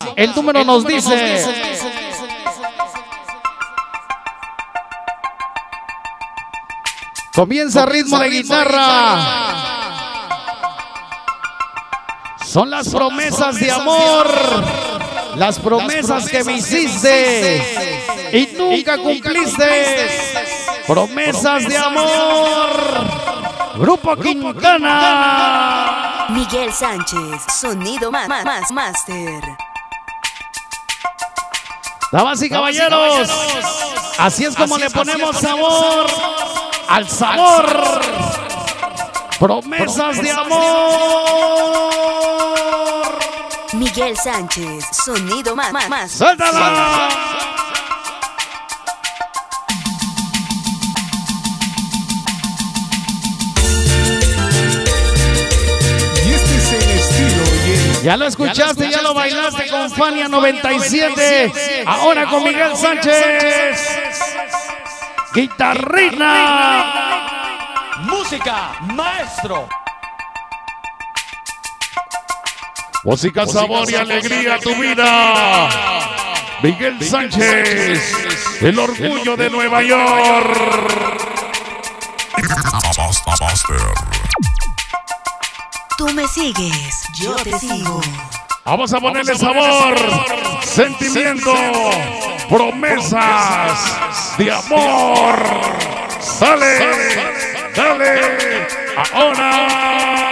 El número nos dice: comienza ritmo de guitarra. Son las promesas de amor, las promesas que me hiciste y nunca cumpliste. Promesas de amor. Grupo Quintana. Miguel Sánchez, sonido master. Damas y caballeros, así es como le ponemos sabor al sabor. Promesas de amor. Miguel Sánchez, sonido master. ¡Suéltala! Ya lo escuchaste, ya lo bailaste con Fania 97. Ahora con Miguel Sánchez. Guitarrina. Música, maestro. Música, sabor y alegría a tu vida. Miguel Sánchez, el orgullo de Nueva York. Tú me sigues, yo te sigo. Vamos a ponerle sabor, sentimiento, promesas de amor. Sale, dale, ahora.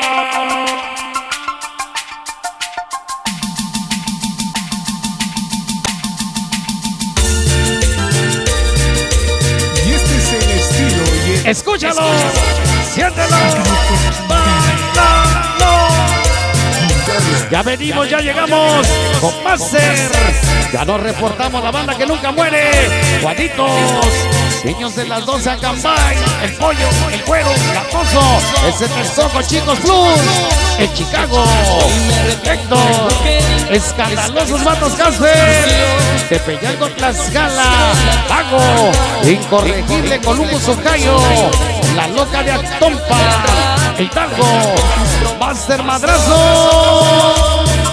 Y este es el estilo. Escúchalo, siéntelo. Ya venimos, ya llegamos con Master. Ya nos reportamos la banda que nunca muere. Juanitos, niños de las 12 a Cambay, el pollo, el cuero, el acoso, el Cetesoco, Chicos Plus, el Chicago, Héctor, escandalosos vatos Casper, Tepeyango, Tlaxcala, Pago, incorregible Columbus, Ohio, la loca de Actompa, el Tango, Master Madrazo.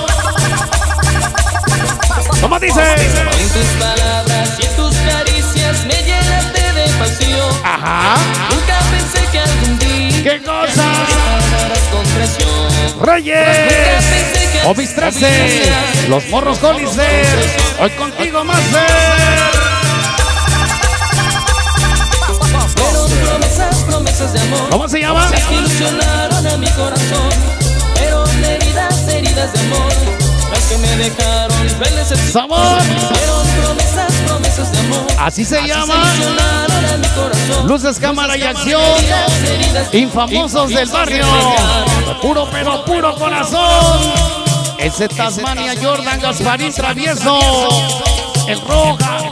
¿Cómo dice? En tus palabras y en tus caricias me llenaste de pasión. Ajá. Nunca pensé que algún día ¿Qué cosa? me pagarás con presión. Reyes, Obis 13, los morros Coliser, hoy contigo Master. Fueron promesas de amor. ¿Cómo se llama? Las que ilusionaron a mi corazón. Pero heridas de amor. Las que me dejaron ver decepción. Sabor. Fueron promesas de amor. Así se llama. Ilusionaron a mi corazón. Luces, cámara y acción. Infamosos del barrio. Puro pero puro corazón. Ese Tasmania, Jordan, Gasparín Travieso. El Rojas.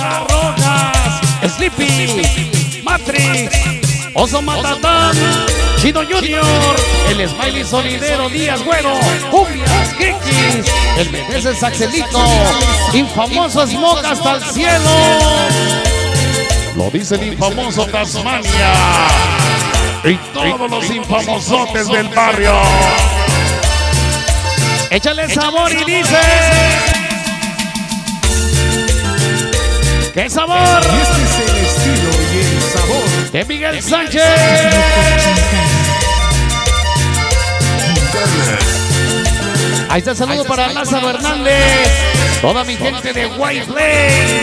Sleepy. Matrix. Oso Matatán. Chino Junior. El Smiley Solidero, Díaz Güero. Cumbias, Kikis. El bebé es Axelito. Infamoso Smoke hasta el cielo. Lo dice el infamoso Tasmania. Y todos los infamosotes del barrio. Échale sabor y dice: ¡qué sabor! Y este es el estilo y el sabor de Miguel Sánchez. Ahí está el saludo para Lázaro Hernández. Toda mi gente de White Plains.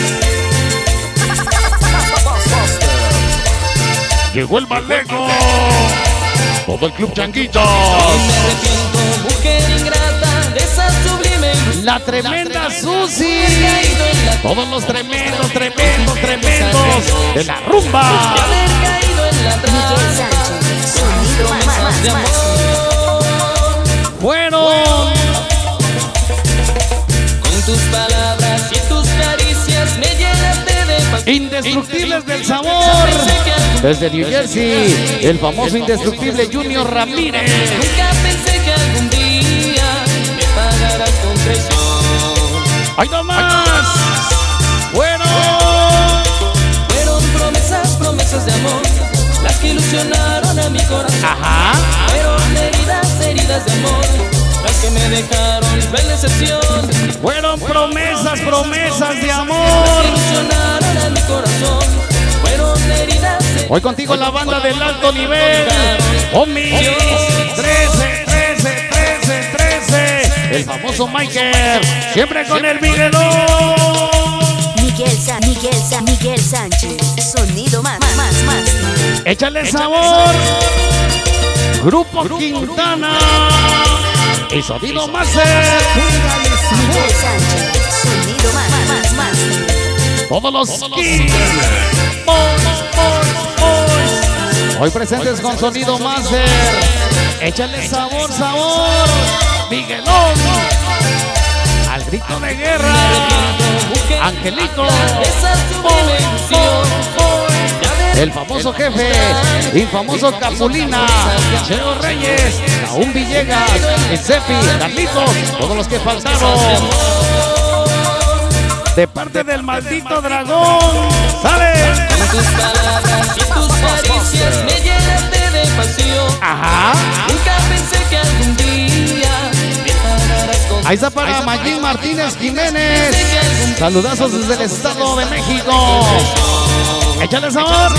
Llegó el Maleco. Todo el club Changuitos. Me arrepiento, mujer ingrata, de esa sublime ilusión. La tremenda Susi. Todos los tremendos de la rumba. De haber caído en la Miguel trampa. Sánchez, sonido Promesas de amor. Fueron Con tus palabras y tus caricias me llenaste de pasión. indestructibles del sabor. Desde New Jersey, el famoso indestructible Junior Ramírez. Nunca pensé que algún día me pagarás con presión. ¡Ay, no más! Fueron promesas de amor, las que ilusionaron a mi corazón. Ajá. Fueron heridas de amor, las que me dejaron ver decepción. Fueron promesas, promesas de amor. Ilusionaron a mi corazón. Fueron heridas. Hoy contigo la banda del alto nivel. Omi. 13, 13, 13, 13. El famoso Michael. Siempre con el Miguelón. Miguel Sánchez. Sonido más. Échale sabor. Grupo Quintana. Y sonido Master. Miguel Sánchez. Sonido más. Todos los Kings. Hoy presentes con sonido Master. Échale sabor, sabor. Miguelón. Al grito de guerra. Angelito. El famoso jefe, el famoso Capulina, Cheo Reyes, Aún Villegas, el Cepi, Carlitos, todos los que faltaron. De parte del maldito dragón, ¡sale! Tus palabras y tus caricias me llenaste de pasión. Ajá. Nunca pensé que algún día me pagarás con. Ahí está para Mayín Martínez Jiménez. Saludazos desde el Estado de México. Échale sabor.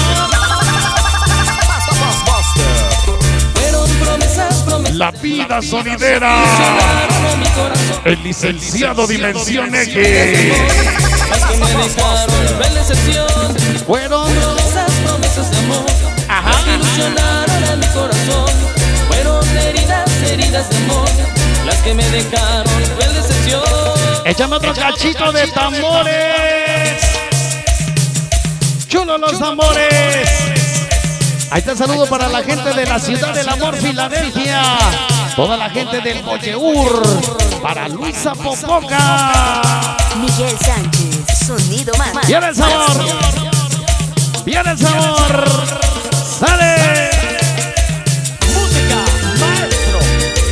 Fueron promesas. La vida sonidera. El licenciado Dimensión X. Las que me dejaron ver decepción. Fueron. Promesas de amor. Ajá. Las que ilusionaron a mi corazón. Fueron heridas de amor. Las que me dejaron ver decepción. Échame otro cachito de tambores. Chulo los tambores. Ahí está el saludo para la gente de la Ciudad del Amor, Filadelfia. Toda la gente del Boyeur. Para Luisa Popoca. Miguel Sánchez. Sonido más. Viene el sabor. Viene el sabor. ¡Sale! Música Maestro.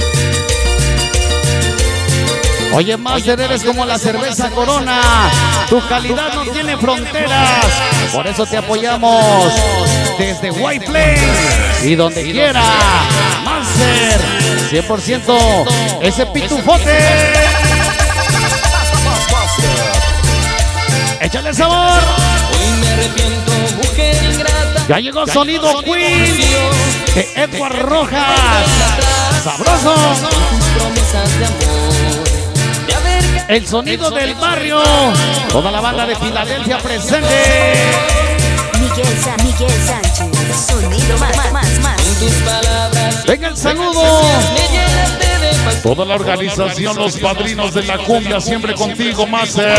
Oye, Master, eres como la cerveza Corona. Tu calidad no tiene fronteras. Por eso te apoyamos desde White Plains y donde quiera. Master, 100% ese pitufote. Échale sabor. Hoy me arrepiento, mujer ingrata. Ya llegó Sonido Queen de Edward Rojas. Sabroso. Tus promesas de amor. De haber El sonido del barrio. Toda la banda de Filadelfia presente. Miguel Sánchez. Sonido más. en tus palabras. Venga el saludo. Me llenaste de pasión. Toda la organización, los padrinos de la cumbia, siempre contigo, Master.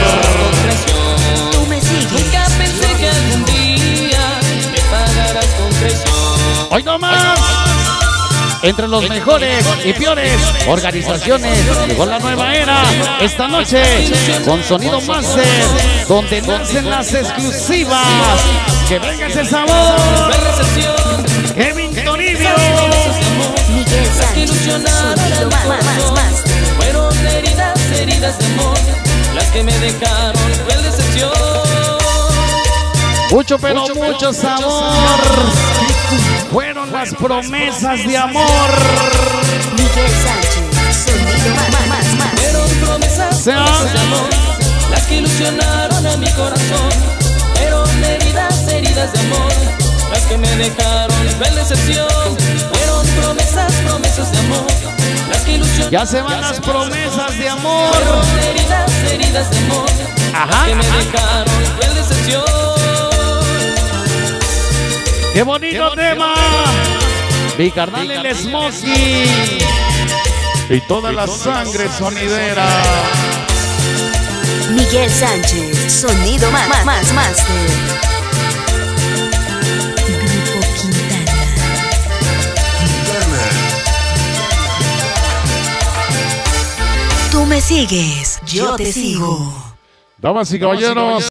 Tú me sigues. Nunca pensé que algún día me pagarás con traición. Hoy nomás. Entre los mejores y peores organizaciones llegó la nueva era esta noche con Sonido Master, donde nacen las exclusivas. Que venga ese sabor. Kevin Toribio. Miguel Que Sánchez. ilusionaron Sonido mi corazón. más. Fueron heridas de amor, las que me dejaron cruel decepción. Mucho pero mucho sabor. Fueron las promesas de amor. Miguel Sánchez. Sonido más. Fueron promesas de amor, las que ilusionaron a mi corazón. Fueron heridas de amor, las que me dejaron cruel decepción. Fueron promesas de amor, las que ilusionaron. Ya se van las promesas de amor. Fueron heridas de amor, Ajá. que me dejaron cruel decepción. ¡Qué bonito tema! Mi carnal el Smokey. Y toda la sangre sonidera. Miguel Sánchez. Sonido más. Master. Grupo Quintana. Tú me sigues. Yo te sigo. Damas y caballeros.